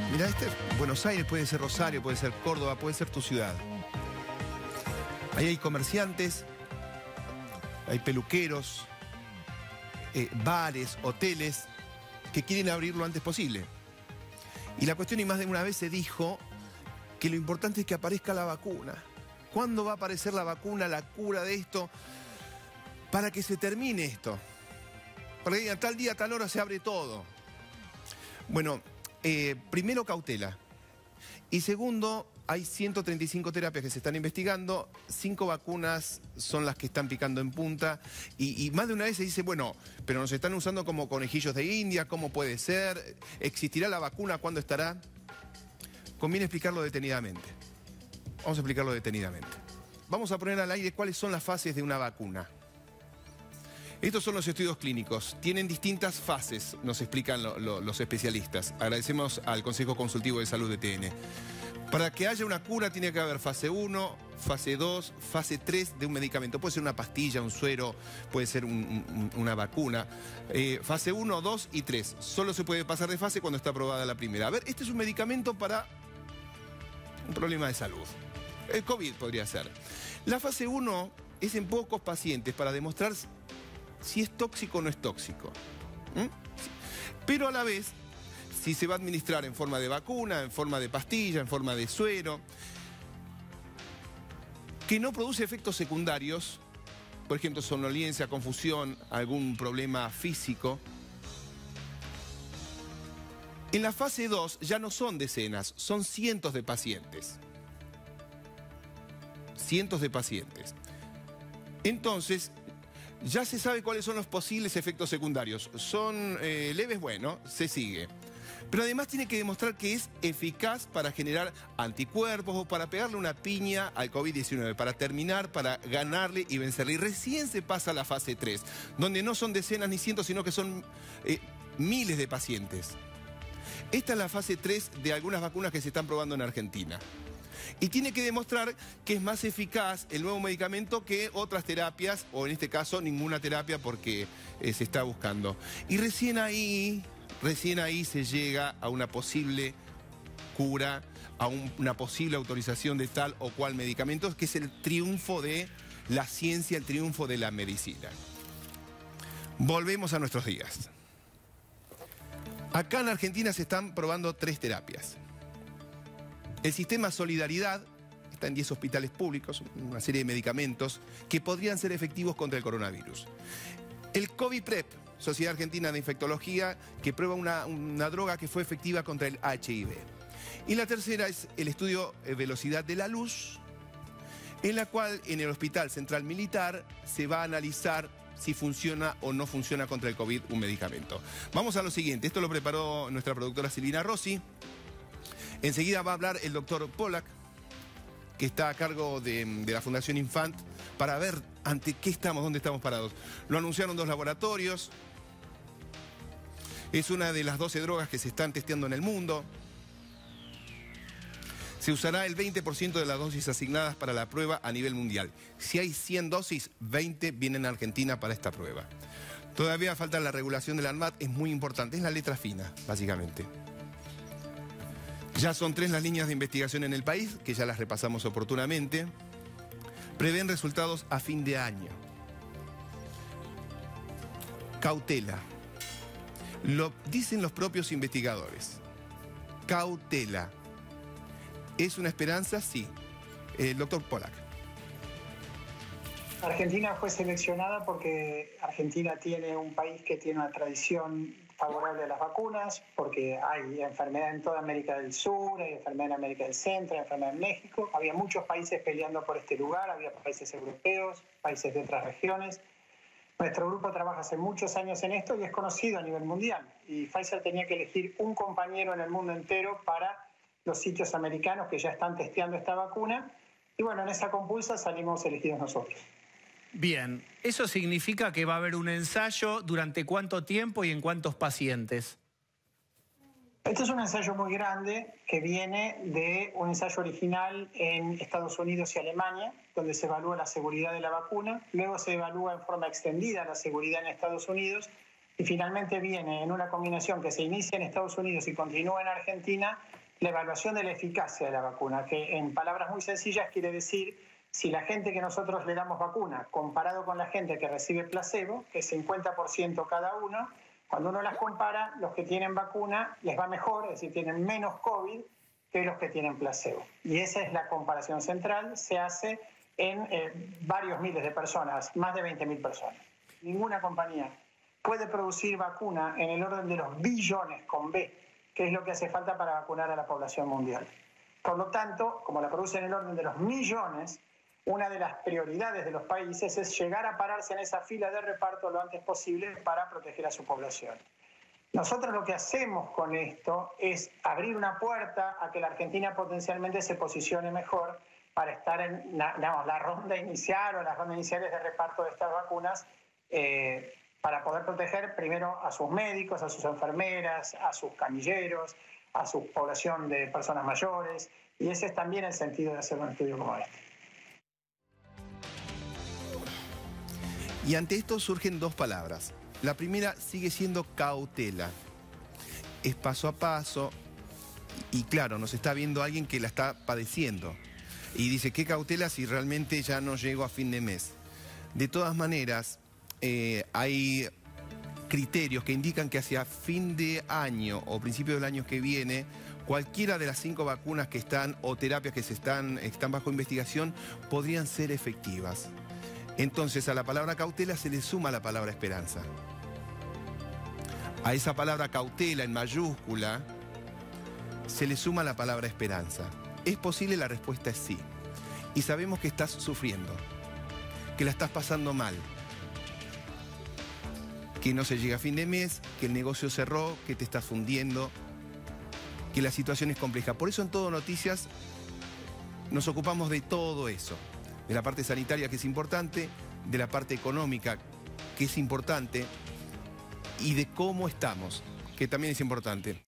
Mirá, Buenos Aires puede ser Rosario, puede ser Córdoba, puede ser tu ciudad. Ahí hay comerciantes, hay peluqueros, bares, hoteles que quieren abrir lo antes posible. Y la cuestión, y más de una vez se dijo, que lo importante es que aparezca la vacuna. ¿Cuándo va a aparecer la vacuna, la cura de esto? Para que se termine esto. Para que digan, tal día, tal hora se abre todo. Bueno, primero cautela. Y segundo, hay 135 terapias que se están investigando, 5 vacunas son las que están picando en punta, y más de una vez se dice, bueno, pero nos están usando como conejillos de India, ¿cómo puede ser? ¿Existirá la vacuna? ¿Cuándo estará? Conviene explicarlo detenidamente. Vamos a explicarlo detenidamente. Vamos a poner al aire cuáles son las fases de una vacuna. Estos son los estudios clínicos. Tienen distintas fases, nos explican los especialistas. Agradecemos al Consejo Consultivo de Salud de TN. Para que haya una cura tiene que haber fase 1, fase 2, fase 3 de un medicamento. Puede ser una pastilla, un suero, puede ser una vacuna. Fase 1, 2 y 3. Solo se puede pasar de fase cuando está aprobada la primera. A ver, este es un medicamento para un problema de salud. El COVID podría ser. La fase 1 es en pocos pacientes para demostrar si es tóxico o no es tóxico. Pero a la vez, si se va a administrar en forma de vacuna, en forma de pastilla, en forma de suero, que no produce efectos secundarios, por ejemplo, somnolencia, confusión, algún problema físico. En la fase 2 ya no son decenas, son cientos de pacientes. Cientos de pacientes. Entonces, ya se sabe cuáles son los posibles efectos secundarios. Son leves, bueno, se sigue. Pero además tiene que demostrar que es eficaz para generar anticuerpos o para pegarle una piña al COVID-19, para terminar, para ganarle y vencerle. Y recién se pasa a la fase 3, donde no son decenas ni cientos, sino que son miles de pacientes. Esta es la fase 3 de algunas vacunas que se están probando en Argentina. Y tiene que demostrar que es más eficaz el nuevo medicamento que otras terapias, o en este caso ninguna terapia porque se está buscando. Y recién ahí se llega a una posible cura, a una posible autorización de tal o cual medicamento, que es el triunfo de la ciencia, el triunfo de la medicina. Volvemos a nuestros días. Acá en Argentina se están probando 3 terapias. El sistema Solidaridad está en 10 hospitales públicos, una serie de medicamentos que podrían ser efectivos contra el coronavirus. El COVID-PrEP, Sociedad Argentina de Infectología, que prueba una droga que fue efectiva contra el HIV. Y la tercera es el estudio Velocidad de la Luz, en la cual en el Hospital Central Militar se va a analizar si funciona o no funciona contra el COVID un medicamento. Vamos a lo siguiente, esto lo preparó nuestra productora Silvina Rossi. Enseguida va a hablar el doctor Pollack, que está a cargo de la Fundación Infant, para ver ante qué estamos, dónde estamos parados. Lo anunciaron 2 laboratorios. Es una de las 12 drogas que se están testeando en el mundo. Se usará el 20% de las dosis asignadas para la prueba a nivel mundial. Si hay 100 dosis, 20 vienen a Argentina para esta prueba. Todavía falta la regulación del ANMAT, es muy importante, es la letra fina, básicamente. Ya son 3 las líneas de investigación en el país, que ya las repasamos oportunamente. Prevén resultados a fin de año. Cautela. Lo dicen los propios investigadores. Cautela. ¿Es una esperanza? Sí. El doctor Pollack. Argentina fue seleccionada porque Argentina tiene un país que tiene una tradición favorable a las vacunas, porque hay enfermedad en toda América del Sur, hay enfermedad en América del Centro, hay enfermedad en México. Había muchos países peleando por este lugar, había países europeos, países de otras regiones. Nuestro grupo trabaja hace muchos años en esto y es conocido a nivel mundial. Y Pfizer tenía que elegir un compañero en el mundo entero para los sitios americanos que ya están testeando esta vacuna. Y bueno, en esa compulsa salimos elegidos nosotros. Bien, ¿eso significa que va a haber un ensayo durante cuánto tiempo y en cuántos pacientes? Este es un ensayo muy grande que viene de un ensayo original en Estados Unidos y Alemania, donde se evalúa la seguridad de la vacuna, luego se evalúa en forma extendida la seguridad en Estados Unidos y finalmente viene en una combinación que se inicia en Estados Unidos y continúa en Argentina la evaluación de la eficacia de la vacuna, que en palabras muy sencillas quiere decir si la gente que nosotros le damos vacuna, comparado con la gente que recibe placebo, que es 50% cada uno, cuando uno las compara, los que tienen vacuna les va mejor, es decir, tienen menos COVID que los que tienen placebo. Y esa es la comparación central, se hace en varios miles de personas, más de 20.000 personas. Ninguna compañía puede producir vacuna en el orden de los billones con B, que es lo que hace falta para vacunar a la población mundial. Por lo tanto, como la produce en el orden de los millones, una de las prioridades de los países es llegar a pararse en esa fila de reparto lo antes posible para proteger a su población. Nosotros lo que hacemos con esto es abrir una puerta a que la Argentina potencialmente se posicione mejor para estar en la ronda inicial o las rondas iniciales de reparto de estas vacunas, para poder proteger primero a sus médicos, a sus enfermeras, a sus camilleros, a su población de personas mayores, y ese es también el sentido de hacer un estudio como este. Y ante esto surgen dos palabras. La primera sigue siendo cautela. Es paso a paso y claro, nos está viendo alguien que la está padeciendo. Y dice, ¿qué cautela si realmente ya no llego a fin de mes? De todas maneras, hay criterios que indican que hacia fin de año o principio del año que viene, cualquiera de las 5 vacunas que están o terapias que están bajo investigación podrían ser efectivas. Entonces a la palabra cautela se le suma la palabra esperanza. A esa palabra cautela en mayúscula se le suma la palabra esperanza. ¿Es posible? La respuesta es sí. Y sabemos que estás sufriendo, que la estás pasando mal, que no se llega a fin de mes, que el negocio cerró, que te estás hundiendo, que la situación es compleja. Por eso en Todo Noticias nos ocupamos de todo eso. De la parte sanitaria, que es importante, de la parte económica, que es importante, y de cómo estamos, que también es importante.